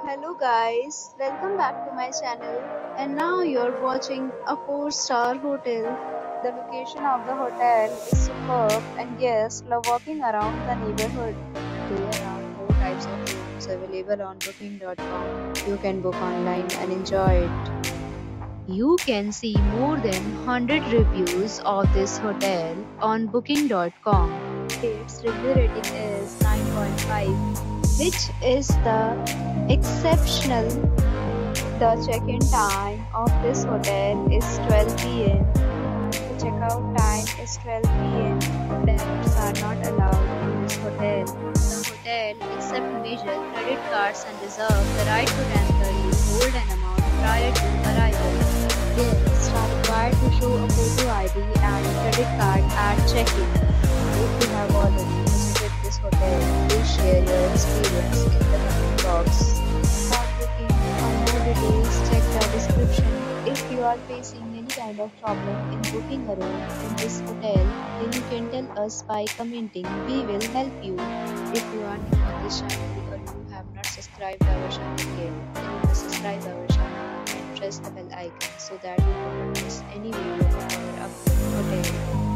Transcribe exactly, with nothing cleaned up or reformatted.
Hello guys, welcome back to my channel, and now you're watching a four star hotel. The location of the hotel is superb and guests love walking around the neighborhood. There are four types of rooms available on booking dot com. You can book online and enjoy it. You can see more than one hundred reviews of this hotel on booking dot com. Its review rating is nine point five, which is the exceptional. The check-in time of this hotel is twelve p m The checkout time is twelve p m Pets are not allowed in this hotel. The hotel accepts major credit cards and reserves the right to temporarily hold an amount prior to arrival. Guests are required to show a photo I D and credit card at check-in. If you have already visited this hotel, please share your experience in the comment box. For booking or more details, check the description. If you are facing any kind of problem in booking a room in this hotel, then you can tell us by commenting. We will help you. If you are new on this channel or you have not subscribed our channel yet, then you must subscribe our channel and press the bell icon so that you do not miss any video of our upcoming hotel.